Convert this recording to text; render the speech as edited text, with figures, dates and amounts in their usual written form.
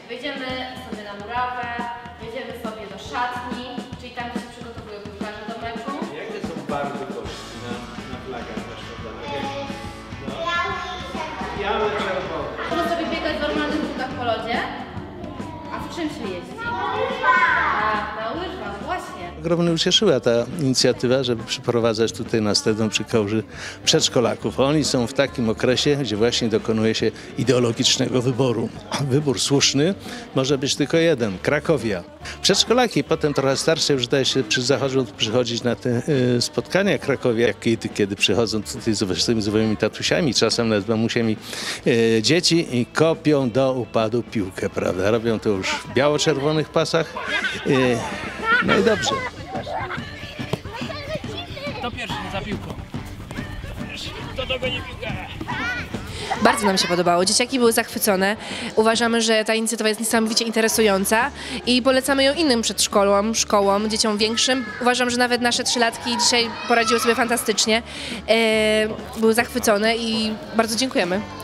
Wejdziemy sobie na murawę, wejdziemy sobie do szatni, czyli tam, gdzie się przygotowują piłkarze do meczu. Jakie są barwy Polski na flagach naszych? Białe, czerwone. Można sobie biegać w normalnych butach po lodzie. A w czym się jeździ? Tak, na łyżwach, właśnie. Ogromnie ucieszyła ta inicjatywa, żeby przyprowadzać tutaj na stadion przy Kołży przedszkolaków. Oni są w takim okresie, gdzie właśnie dokonuje się ideologicznego wyboru. Wybór słuszny może być tylko jeden, Krakowia. Przedszkolaki potem trochę starsze już zdaje się zachodzą przychodzić na te spotkania Krakowia, kiedy przychodzą tutaj z swoimi tatusiami, czasem nawet mamusiami dzieci i kopią do upadu piłkę, prawda? Robią to już w biało-czerwonych pasach. No i dobrze. Kto pierwszy za piłką? Kto dogoni piłkę? Bardzo nam się podobało. Dzieciaki były zachwycone. Uważamy, że ta inicjatywa jest niesamowicie interesująca i polecamy ją innym przedszkolom, szkołom, dzieciom większym. Uważam, że nawet nasze trzylatki dzisiaj poradziły sobie fantastycznie. Były zachwycone i bardzo dziękujemy.